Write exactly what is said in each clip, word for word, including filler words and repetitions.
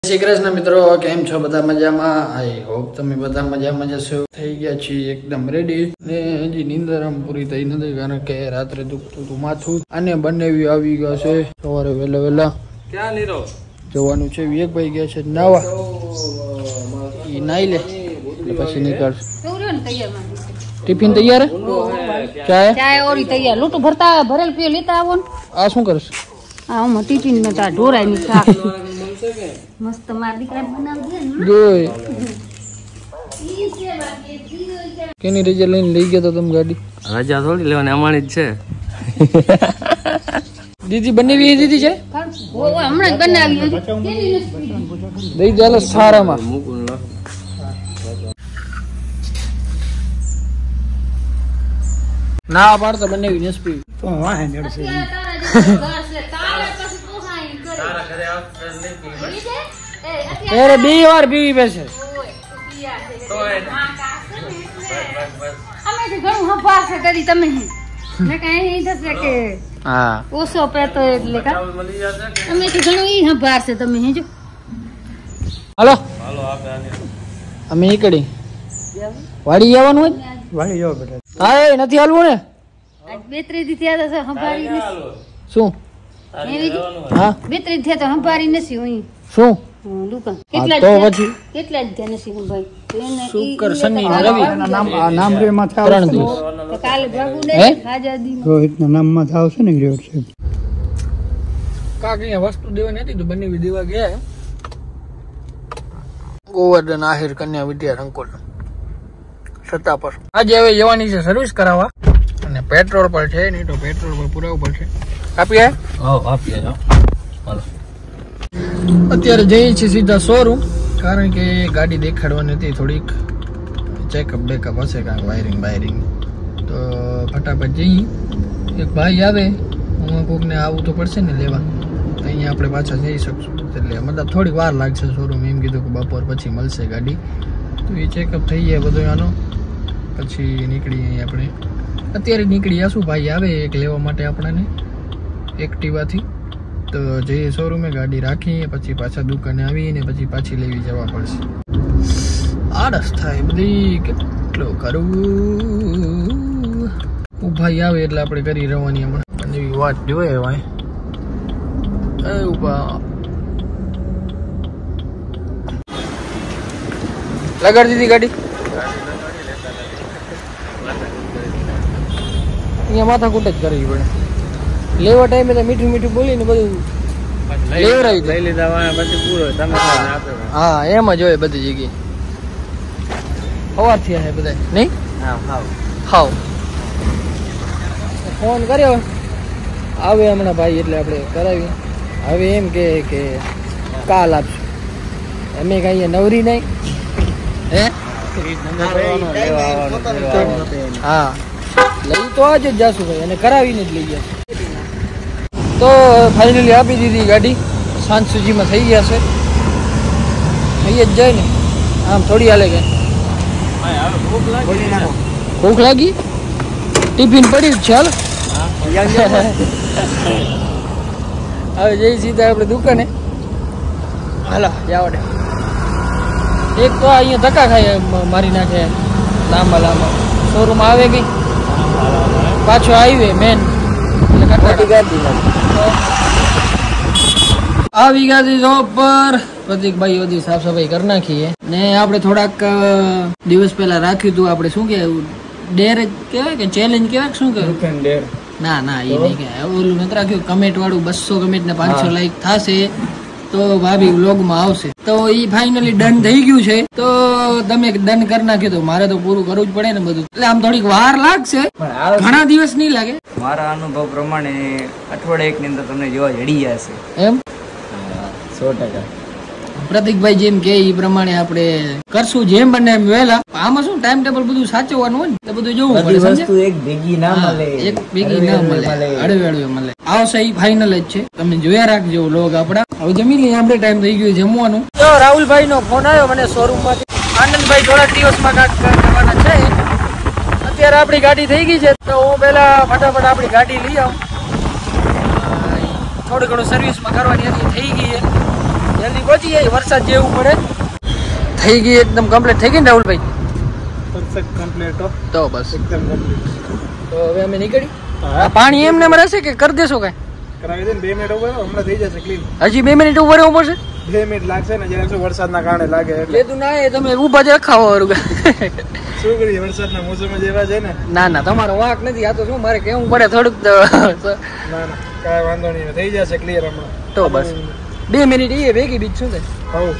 શ્રી કૃષ્ણ મિત્રો, કેમ છો બધા મજામાં? આઈ હોપ તમે બધા મજામાં જશો. થઈ ગયા છીએ એકદમ રેડી ને હજી નીંદર આમ પૂરી થઈ નથી કારણ કે રાત્રે દુખતું હતું માથું અને બંને આવી ગયા છે. સવારે વહેલા વહેલા ક્યાં લીરો જવાનું છે. વિવેકભાઈ ગયા છે નાવા, ઈ નાઈ લે એટલે પછી નીકળ. ટિફિન તૈયાર ચાય ચાય ઓરી તૈયાર. લોટો ભરતા ભરેલ પીઓ લેતા આવો ને. આ શું કરશે? આ હું ટિફિન ને તા ઢોરાઈ ની શાક મસ્ત માર દીકરા બનાવી દે ને જોઈ કેની રજા લઈને લઈ ગયા તો તમે ગાડી? રજા થોડી લેવાની, અમારી જ છે. દીદી બનેવી દીદી છે ઓ હમણાં જ બનાવી દઈ ચાલો સારામાં મૂકું ના પાડતો બનેવી નસપી તો વાહે નડશે. અરે બે વાર પીવી પડશે. અમે તો ઘણું હપાસ કરી તમે ને કઈ થશે કે હા ઓસો પેતો એટલે કા અમે તો ઘણું ઈ હપાસ છે તમે હેજો. હાલો અમે નીકળી વાડી જવાનું હોય. વાડી જાવ બેટા. હા એ નથી હાલવું ને. આજ બે ત્રણ દી થયા તો હંભારી નથી. શું એવી હા બે ત્રણ થયા તો હંભારી નથી હું શું દુકાન હા, કેટલા તો જ પછી કેટલા જ થયા નથી ભાઈ એને ઈ- શુક્ર ઈ શનિ લેતા ને રવિ આવવાનું. નામ આ નામ રે માં થાય ત્રણ દિવસ. તો કાલે ભાગુ હે? ને હાજાદી રોહિત ના નામ માં થાવ છે ને ગ્રેડ છે. કાકી વસ્તુ દેવાની હતી તો બંને દેવા ગયા. ગોવર્ધન આહિર કન્યા વિદ્યા સંકુલ સત્તા પર આજે હવે જવાની છે સર્વિસ કરાવવા અને પેટ્રોલ પર છે નહીં તો પેટ્રોલ પર પુરાવું પડશે. આપીએ આપીએ હાલો. અત્યારે જઈએ છીએ સીધા શોરૂમ કારણ કે ગાડી દેખાડવાની હતી થોડીક ચેકઅપ બેકઅપ હશે કાંઈક વાયરિંગ વાયરિંગ તો ફટાફટ જઈએ. એક ભાઈ આવે હું કોકને આવવું તો પડશે ને લેવા, અહીંયા આપણે પાછા જઈ શકશું એટલે મતલબ થોડીક વાર લાગશે. શોરૂમ એમ કીધું કે બપોર પછી મળશે ગાડી તો એ ચેકઅપ થઈ જાય બધું આનો પછી નીકળીએ આપણે. અત્યારે નીકળી જશું. ભાઈ આવે એક લેવા માટે આપણને એક્ટિવાથી તો જઈએ શોરૂમે ગાડી રાખીએ પછી પાછા દુકાને આવીને પછી પાછી લેવી જવા પડશે. આળસ થાય બધી કેટલું કરવું. ભાઈ આવે એટલે આપણે કરી રહેવાની હમણાં પણ એવી વાત જોઈએ ભાઈ. એ ઉભા લગાડી દીધી ગાડી. અહીંયા માથા કૂટ જ કરવી પડે. લેવા ટાઈમે તો મીઠું મીઠું બોલીને બધું લેવરાવી દે. લઈ લીધા પછી પૂરો તમે આપે. હા એમ જ હોય બધી જગ્યાએ. સવાર થયા છે બધા નહીં હા હા હાવ ફોન કર્યો આવે હમણાં ભાઈ એટલે આપણે કરાવીએ. હવે એમ કે કે કાલ આપશું. અમે કહીએ નવરી નહીં હે. હા લઈ તો આજે જ જાશું ભાઈ અને કરાવીને જ લઈ ગયા. તો ફાઇનલી આપી દીધી ગાડી. સાંજ સુધીમાં થઈ ગયા છે. થઈ જ જાય ને આમ થોડી હાલે ગઈ. ભૂખ લાગી ટિફિન પડ્યું જ છે. હાલ હવે જઈ સીધા આપણે દુકાને. હાલો જાવડે. એક તો અહીંયા ધક્કા ખાય મારી નાખે લાંબા લાંબા. શોરૂમ આવે ગઈ પાછો હાઈવે મેન આવી ગયા જોબ પર. પ્રતિકભાઈ બધી સાફ સફાઈ કરી નાખીએ ને આપણે થોડાક દિવસ પહેલા રાખ્યું હતું આપણે શું કે ડેર કેવાય કે ચેલેન્જ કેવાય શું કે ના ના એ નહીં કે ઓલું નથી રાખ્યું કમેન્ટ વાળું. બસો કમેન્ટ ને પાંચસો લાઈક થશે તો ભાભી વ્લોગમાં આવશે. તો એ ફાઇનલી ડન થઈ ગયું છે. તો તમે ડન કરી નાખ્યું તો મારે તો પૂરું કરવું જ પડે ને બધું. એટલે આમ થોડીક વાર લાગશે, ઘણા દિવસ નહીં લાગે. મારા અનુભવ પ્રમાણે અઠવાડિયા એક ની અંદર તમને જોવા જડી જશે એમ સો ટકા. પ્રતિકભાઈ જેમ કે એ પ્રમાણે આપણે કરશું જેમ બને એમ વહેલા. આમાં શું ટાઈમ ટેબલ બધું સાચવવાનું હોય ને બધું જોવું પડે. વસ્તુ એક ભેગી ના મળે, એક ભેગી ના મળે, અડવે અડવે મળે. આવશે એ ફાઇનલ જ છે. તમે જોયા રાખજો લોગ આપડા. હવે જમી લઈએ આપણે, ટાઈમ થઈ ગયો જમવાનું. તો રાહુલભાઈ નો ફોન આવ્યો મને શોરૂમ માંથી. આનંદભાઈ થોડાક દિવસમાં કાંક કરવાના છે. અત્યારે આપણી ગાડી થઈ ગઈ છે તો હું પેલા ફટાફટ આપણી ગાડી લઈ આવું. થોડું ઘણું સર્વિસમાં કરવાની હતી થઈ ગઈ છે. જલ્દી પહોંચી જાય, વરસાદ જેવું પડે. થઈ ગઈ એકદમ કમ્પ્લીટ થઈ ગઈ ને રાહુલભાઈ? પરફેક્ટ કમ્પ્લીટ હો. તો બસ એકદમ કમ્પ્લીટ. તો હવે અમે નીકળી. આ પાણી એમને એમ રહેશે કે કરી દેશો કઈ? કરાવી દે ને, બે મિનિટ ઉભો રહો, હમણાં થઈ જશે ક્લીન. હજી બે મિનિટ ઉભો રહેવું પડશે? બે મિનિટ લાગશે ને, જ્યારે શું વરસાદના કારણે લાગે એટલે. એ તું ના એ તમે ઊભા જ રખાવો વાળું. શું કરીએ, વરસાદના મોસમ જ એવા છે ને. ના ના તમારો વાંક નથી, આ તો શું મારે કેવું પડે થોડુંક. તો ના ના કાંઈ વાંધો નહીં, થઈ જશે ક્લિયર હમણાં. તો બસ બે મિનિટ એ ભેગી બીજ શું થાય. હવ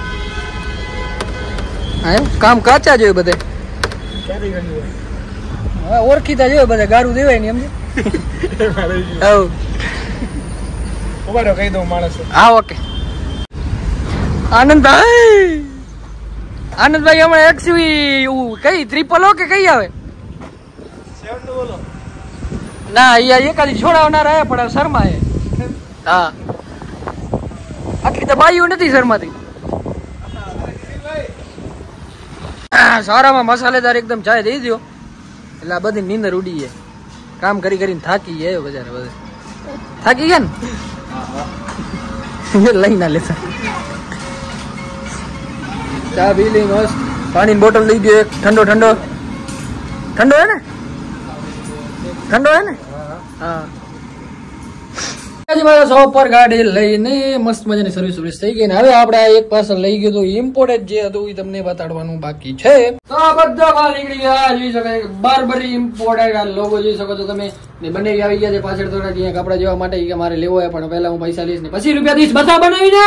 હા એમ કામ કાચા જોઈએ બધે. ક્યારે ગયું હા ઓળખીતા જોઈએ બધા, ગારું દેવાય ને એમ. હવ ઉભા રહો, કહી દઉં માણસ. હા ઓકે. આનંદભાઈ આનંદભાઈ હમણાં એક્સયુવી કઈ ટ્રિપલ ઓ કે કઈ આવે? બોલો ના અહીંયા એકાદી છોડાવનાર આયા પણ શર્મા એ. હા આટલી તો બાઈઓ નથી શર્માતી. સારામાં મસાલેદાર એકદમ ચાય દઈ દો એટલે આ બધી નીંદર ઉડી જાય. કામ કરી કરીને થાકી જાય બજારે બધે. થાકી ગયા ને લઈ ના લેતા. ચા પી લઈ મસ્ત. પાણીની બોટલ લઈ ગયો એક ઠંડો ઠંડો ઠંડો હે ને? ઠંડો હે ને? હા. મારા શોપ પર ગાડી લઈને મસ્ત મજાની સર્વિસ સર્વિસ થઈ ગઈ ને હવે આપણે આ એક પાર્સલ લઈ ગયું હતું ઇમ્પોર્ટેડ જે હતું એ તમને બતાડવાનું બાકી છે. તો આ બધા માલ નીકળી ગયા જોઈ શકાય. બારબરી ઇમ્પોર્ટેડ આ લોગો જોઈ શકો છો તમે. ને બંને આવી ગયા છે પાછળ થોડા અહીંયા કપડા જેવા માટે કે મારે લેવો હોય પણ પહેલા હું પૈસા લઈશ ને પછી રૂપિયા દઈશ. બધા બનાવીને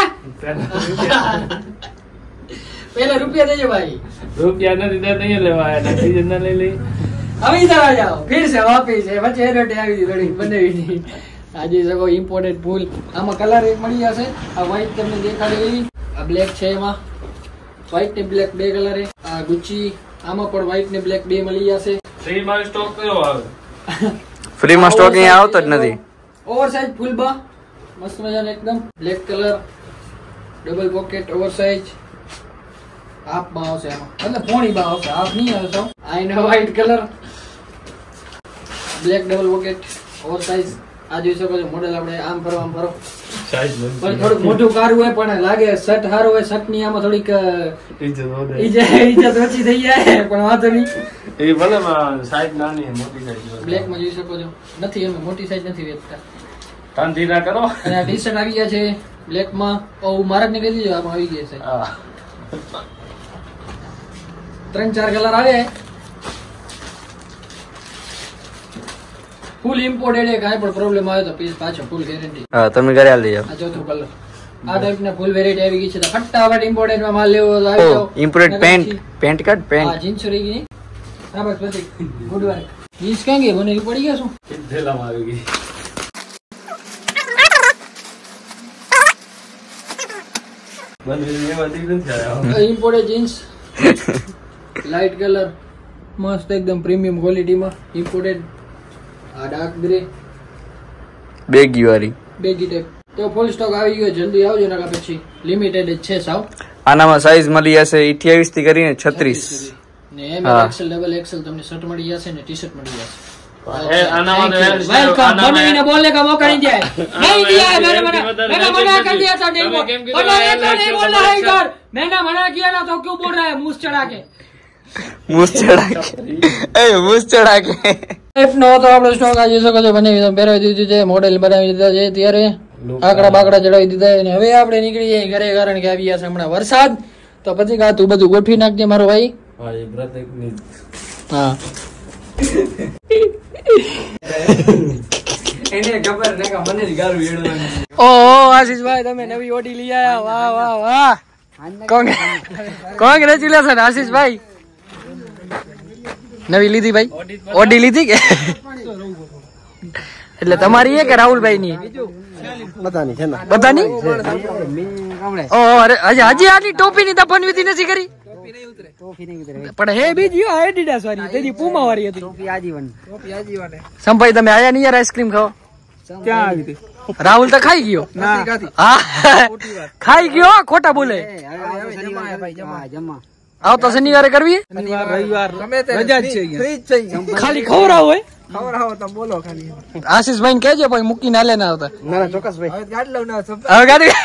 પેલા રૂપિયા દેજો ભાઈ. રૂપિયા નથી દેતા લેવા લઈ લઈ હવે જવા જાઓ ફિર સે વાપી છે વચ્ચે એડવર્ટ આવી ગઈ થોડી બનાવીની. આ જોઈ શકો ઇમ્પોર્ટેડ ફૂલ. આમાં કલર એક મળી જશે. આ વ્હાઈટ તમને દેખાડી, આ બ્લેક છે, એમાં વ્હાઈટ ને બ્લેક બે કલર. આ ગુચ્ચી આમાં પણ વ્હાઈટ ને બ્લેક બે મળી જશે. ફ્રી માં સ્ટોક કયો આવે? ફ્રી માં સ્ટોક અહીંયા આવતો જ નથી. ઓવરસાઇઝ ફૂલ બા મસ્ત મજાનો એકદમ black colour, double pocket oversize. Half બા આવશે આમાં, એટલે પોણી બા આવશે, હાફ નહીં આવશે. આ એનો white colour, black double pocket oversize. આ જોઈ શકો છો મોડેલ. આપણે આમ ફરો આમ ફરો પણ થોડુંક મોટું કારું હોય પણ લાગે શર્ટ સારું હોય. શર્ટ ની આમાં થોડીક ઇજ્જત ઓછી થઈ જાય પણ વાંધો નહીં. એ ભલે સાઈઝ નાની મોટી સાઈઝ બ્લેક માં જોઈ શકો છો. નથી એમ મોટી સાઈઝ નથી વેચતા. તાન ધીરા કરો. અને આ ટી શર્ટ આવી ગયા છે બ્લેક માં. ઓ મારા ને કહી દીધો આમાં આવી ગયા છે. ત્રણ ચાર કલર આવે. ફૂલ ઇમ્પોર્ટેડ છે. કાંઈ પણ પ્રોબ્લેમ આવે તો પીસ પાછો ફૂલ ગેરંટી. હા તમે ઘરે આલી જાવ. આ ચોથો કલર. આ ટાઈપ ના ફૂલ વેરાયટી આવી ગઈ છે. તો ફટાફટ ઇમ્પોર્ટેડ માં માલ લેવો તો આવી જાઓ. Imported pant pant card pant. હા જીન્સ રહી ગઈ. હા બસ પછી ગુડ વર્ક. જીન્સ ક્યાં ગઈ? મને પડી ગયા શું? થેલામાં આવી ગઈ. ઇમ્પોર્ટેડ જીન્સ લાઇટ કલર મસ્ત એકદમ પ્રીમિયમ ક્વોલિટીમાં ઇમ્પોર્ટેડ. આ ડાર્ક ગ્રે બેગી વાળી બેગી ટાઈપ. તો ફૂલ સ્ટોક આવી ગયો, જલ્દી આવજો નકા પછી લિમિટેડ જ છે સાવ. આનામાં સાઈઝ મળી જશે અઠ્યાવીસ થી કરીને છત્રીસ ને એમ એક્સેલ ડબલ એક્સેલ તમને શર્ટ મળી જશે ને ટી શર્ટ મળી જશે. વેલકમ. બનાવીને બોલને કા મોકા નહીં જાય. નહીં દિયા મેને મના મેને મना कर दिया था डेमो. बनाया तो नहीं बोल रहा है इधर. मैंने मना किया ना तो क्यों बोल रहा है मुंह चढ़ा के? મૂસ ચડા કે એ મૂસ ચડા કે એફ નો તો આપણો સ્ટોક આ જોઈ શકો છો. બનાવી પહેરાવી દીધું છે, મોડેલ બનાવી દીધા છે ત્યારે આકડા બાકડા ચડાવી દીધા. અને હવે આપણે નીકળી જઈએ ઘરે કારણ કે આવી ગયા છે હમણાં વરસાદ. તો પછી કા તું બધું ગોઠવી નાખજે મારો ભાઈ. હા એ પ્રતિક ની. હા એને ખબર ને કે મને જ ગારું એડવાનું. ઓહો આશીષભાઈ તમે નવી ઓડી લઈ આયા. વાહ વાહ વાહ. કોંગ્રેચ્યુલેશન આશીષભાઈ. નવી લીધી ભાઈ? ઓડી લીધી કે એટલે તમારી એ કે રાહુલભાઈ ની? બધાની છે ને. બધાની? ઓહો અરે હજી હજી આટલી ટોપી ની તપન વિધિ નથી કરી? પણ હે બીજી આ એડિડાસ વાળી, તેની પૂમા વાળી હતી. ટોપી આજીવન. ટોપી આજીવન. સંભાઈ તમે આયા નહીં યાર આઈસ્ક્રીમ ખાવા? ક્યાં આવી હતી? રાહુલ તો ખાઈ ગયો. હા ખાઈ ગયો, ખોટા બોલે. આવતો શનિવારે કરવી? ખાલી ખવડાવ હોય. આશીષભાઈ ને કહેજો પછી મૂકીને હાલે ના આવતા. ના ચોક્કસ ભાઈ. હવે ગાડી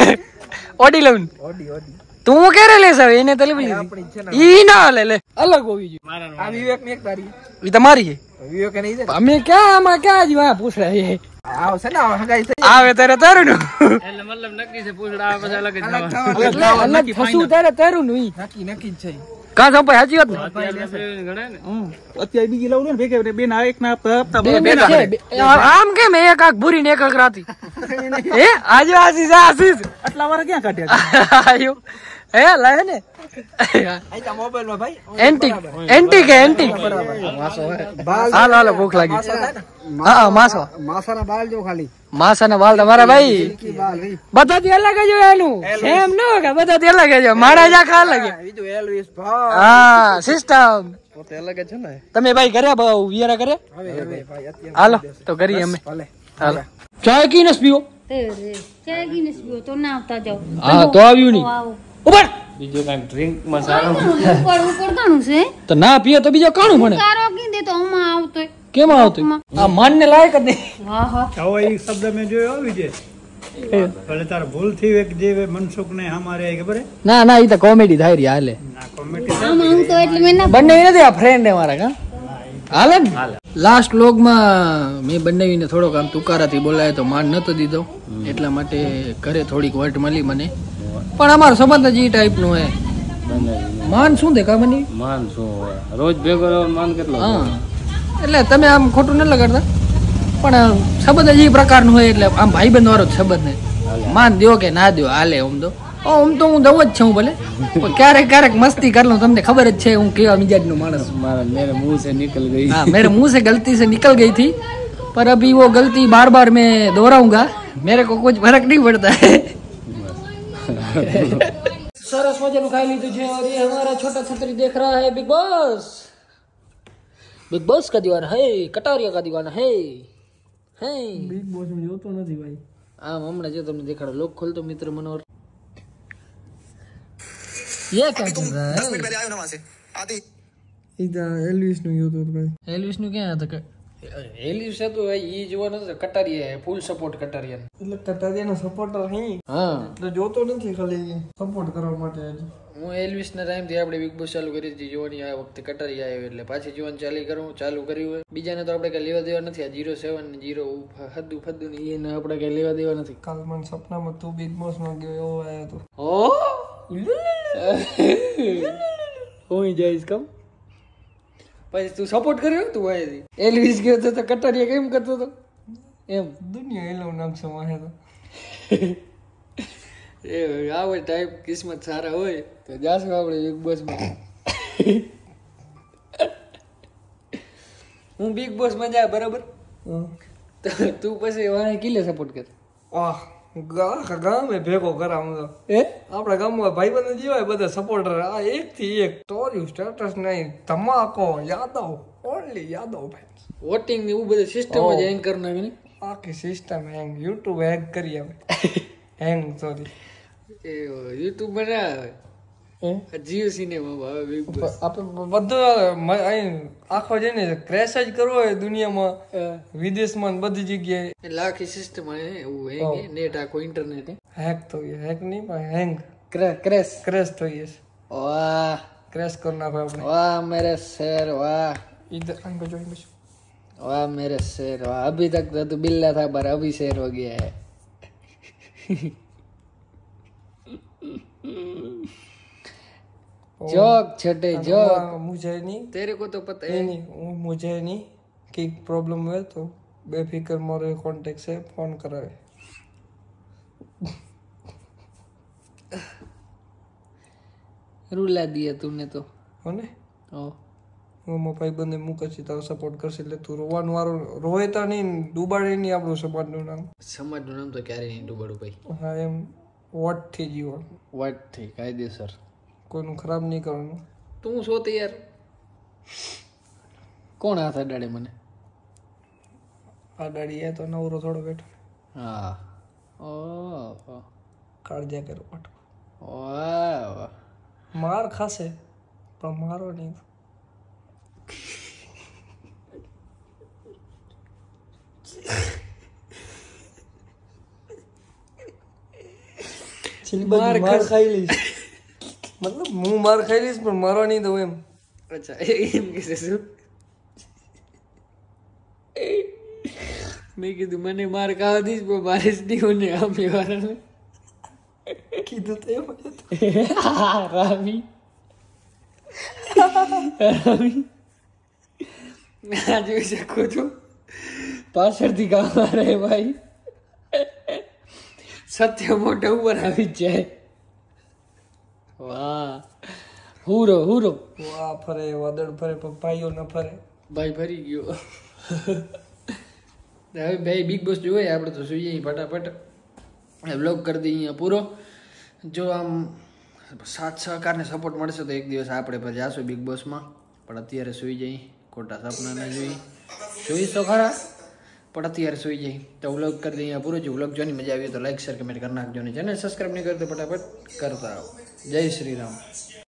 ઓડી લઉં ઓડી ઓડી તું ક્યારે લેસ હવે એને તલે બોલી આપણી છે ને ઈ ના લે લે અલગ હોવી જોઈએ આ વિવેક ની એક તારી ઈ તમારી છે વિવેક ને ઈ અમે ક્યાં આમાં ક્યાં જ પૂછ રહ્યા છે આવશે ને હગાઈ થઈ આવે તારે તારું નું એટલે મતલબ નક્કી છે પૂછડા આવે પછી અલગ જ અલગ એટલે અલગ ફસું તારે તારું નું ઈ નક્કી નક્કી જ છે કા સંપાઈ સાચી વાત ને ગણાય ને અત્યારે બીજી લાવું ને ભેગે બેન આ એક ના હપ્તા બે બે છે. બે- આમ કેમ એક આંખ ભૂરી ને એક આંખ રાતી હે આજે આશીષ આશીષ આટલા વાર ક્યાં કાઢ્યા આયો હે લાય ને આઈતા મોબાઈલ માં ભાઈ એન્ટી એન્ટી કે એન્ટી બાલ હાલો હાલો ભૂખ લાગી હા માસો માસાના બાલ જો ખાલી માસાના વાલ તમારા ભાઈ કી બાલ રી બધાથી અલગ જ હોય એનું એમ ન હોય કે બધાથી અલગ જ હોય મારા જ આખા અલગ બીજું એલવીસ ભાઈ હા સિસ્ટમ પોતે અલગ જ છે ને તમે ભાઈ કર્યા ભાવ વિયારા કરે હવે હવે ભાઈ અત્યારે હાલો તો કરીએ અમે ભલે હાલો ચાય કી નસ પીવો તે રે ચાય ગીનેસ પીવો તો ના આવતા જાઓ હા તો આવ્યું નહીં આવો ઉપર બીજું કઈક ડ્રિંક માં સારું ઉપર ઉપર કાણું છે તો ના પીએ તો બીજો કાણું ભણે તારો કીધે તો હમણાં આવતો કેમ આવતું આ માન ને લાયક જ નહીં હા હા આવો એક શબ્દ મેં જોયો આવી છે ભલે તાર ભૂલ થઈ હોય કે જે મનસુખ ને અમારે ખબર હે ના ના ઈ તો કોમેડી થાય રહી હાલે ના કોમેડી આમાં આવતો એટલે મેં ના બંને નથી આ ફ્રેન્ડ હે મારા કા હાલે ને લાસ્ટ વ્લોગ માં મેં બંનેવીને થોડોક આમ તુકારાથી બોલાય તો માન નતો દીધો એટલા માટે ઘરે થોડીક વટ મળી મને પણ અમારો સંબંધ જ ઈ ટાઈપ નો હે માન શું દેખા મને માન શું હોય રોજ ભેગો રહ્યો માન કેટલો હા એટલે તમે આમ ખોટું ન લગાડતા પણ સંબંધ જ ઈ પ્રકારનું હોય એટલે આમ ભાઈબંધ વાળો જ સંબંધ ને માન દ્યો કે ના દ્યો હાલે આમ તો આમ તો હું દઉં જ છું ભલે પણ ક્યારેક ક્યારેક મસ્તી कर लूं તમને ખબર જ છે હું કેવા મિજાજ નો માણસ મારા મેરે मुंह से निकल गई हाँ मेरे मुंह से गलती से निकल गई थी पर अभी वो गलती बार बार मैं दोहराऊंगा मेरे को कुछ फर्क नहीं पड़ता है सरस मजाનું ખાઈ લીધું છે और ये हमारा छोटा छतरी देख रहा है बिग बॉस बिग बॉस का दीवाना है कटारिया का दीवाना है है બિગ બોસ માં જોતો નથી ભાઈ આમ હમણાં જો તમને દેખાડો લોક ખોલતો મિત્ર મનોહર ये क्या चल रहा है ઈદા એલવીસ નું જોતો હતો ભાઈ એલવિસ નું ક્યાં હતા એલવિસ હતું એ જોવાનું હતું કટારિયા ફૂલ સપોર્ટ કટારિયા એટલે કટારિયાનો સપોર્ટર હી હા તો જોતો નથી ખાલી સપોર્ટ કરવા માટે જ હું એલવિસ ના ટાઈમ થી આપણે બિગ બોસ ચાલુ કરી હતી જોવાની આ વખતે કટારિયા આવ્યો એટલે પાછી જોવાનું ચાલુ કરું ચાલુ કર્યું હોય બીજાને તો આપણે કઈ લેવા દેવા નથી આ જીરો સેવન ને જીરો હદ્દુ ફદ્દુ ને એને આપણે કઈ લેવા દેવા નથી કાલ મને સપનામાં તું બિગ બોસ માં ગયો એવો આવ્યો હતો ઓ હું જઈશ કમ પછી તું સપોર્ટ કર્યો તું આયથી એલવિસ ગયો તો કટારિયા કેમ કરતો હતો એમ દુનિયા એલો નામ સમાહે તો એ આવો ટાઈપ કિસ્મત સારા હોય તો જાશું આપણે બિગ બોસ માં હું બિગ બોસ માં જા બરાબર તો તું પછી વાહે કિલે સપોર્ટ કર આહ ગા ગામે ભેગો કરાવું તો એ આપણા ગામમાં ભાઈબંધ જીવાય બધા સપોર્ટર આ એક થી એક સ્ટોરી સ્ટેટસ નહીં ધમાકો યાદવ ઓનલી યાદવ ભાઈ વોટિંગ ની એવું બધું સિસ્ટમ જ હેંગ કરી નાખી ને આખી સિસ્ટમ હેંગ યુટ્યુબ હેક કરી આવે હેંગ સોરી એ યુટ્યુબ બનાવે જીઓ સિનેમા હવે બિગ બોસ આપણે બધું અહીં આખો છે ને ક્રેશ જ કરવો હોય દુનિયામાં વિદેશમાં ને બધી જગ્યાએ એટલે આખી સિસ્ટમ એવું હેંગ નેટ આખો ઇન્ટરનેટ હેક તો હેક નહીં પણ હેંગ ક્રેશ ક્રેશ થઈએ વાહ ક્રેશ કરી નાખો આપણે वाह मेरे शेर वाह इधर અહીં બાજુ અહીં બાજુ वाह मेरे शेर वाह अभी तक तो तू बिल्ला था पर अभी शेर हो गया है जोक छोटे जोक मुझे नहीं तेरे को तो पता नहीं है नहीं वो मुझे नहीं कि प्रॉब्लम हुआ तो बेफिक्र मोरे कांटेक्ट से फोन करावे रुला दिया तूने तो हो ने ओ હું મારા ભાઈબંધને મૂકશે તારો સપોર્ટ કરશે એટલે તું રોવાનું વારો રોય તો નહીં ડૂબાડે નહીં આપણું સમાજનું નામ સમાજનું નામ તો ક્યારે નહીં ડૂબાડું ભાઈ હા એમ વોટ થી જીવો વાત થઈ કાયદેસર કોઈનું ખરાબ નહીં કરવાનું તું શું તે યાર કોણ હાથ અડાડે મને આ ગાડી એ તો નવરો થોડો બેઠો હા ઓ કાળજા કરો પાટો વાહ માર ખાશે પણ મારો નહીં છેલ્લી બાજુ માર ખાઈ લઈશ મતલબ હું માર ખાઈ લઈશ પણ મારવા નહીં દઉં એમ અચ્છા એમ કે છે શું મેં કીધું મને માર ખાવા દઈશ પણ મારે જ નહીં હોને આમે વાળાને કીધું તો એમ રામી રામી આ જોઈ શકો છો પાછળથી કામ મારે ભાઈ સત્ય મોઢા ઉપર આવી જ જાય વાહ હુરો હુરો વાહ ફરે વાદળ ફરે પણ ભાઈઓ ન ફરે ભાઈ ફરી ગયો હવે ભાઈ બિગ બોસ જોઈએ આપણે તો જોઈએ ફટાફટ બ્લોગ કરી દઈએ અહીંયા પૂરો જો આમ સાથ સહકારને સપોર્ટ મળશે તો એક દિવસ આપણે પછી જાશું બિગ બોસમાં પણ અત્યારે સુઈ જઈ ખોટા સપના ના જોઈ જોઈશ તો ખરા પણ અત્યારે સુઈ જઈ તો વ્લોગ કરી દઈએ અહીંયા પૂરો જો વ્લોગ જોવાની મજા આવી તો લાઈક શેર કમેન્ટ કરી નાખજો ને ચેનલ સબસ્ક્રાઈબ નહીં કરતો ફટાફટ કરતા આવો જય શ્રી રામ